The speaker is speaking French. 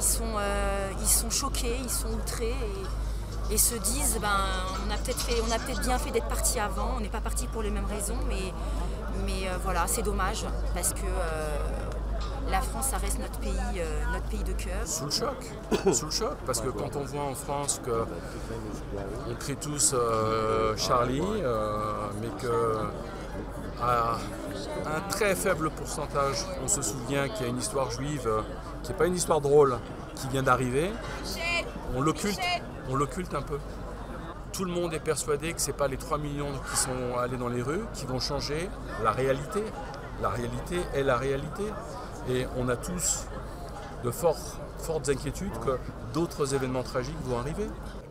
ils sont choqués, ils sont outrés et se disent on a peut-être bien fait d'être parti avant, on n'est pas parti pour les mêmes raisons, mais voilà, c'est dommage parce que la France, ça reste notre pays de cœur. Sous le choc, parce que quand on voit en France qu'on crie tous Charlie, mais qu'à un très faible pourcentage, on se souvient qu'il y a une histoire juive qui n'est pas une histoire drôle, qui vient d'arriver, on l'occulte un peu. Tout le monde est persuadé que ce n'est pas les 3 millions qui sont allés dans les rues qui vont changer la réalité. La réalité est la réalité. Et on a tous de fortes inquiétudes que d'autres événements tragiques vont arriver.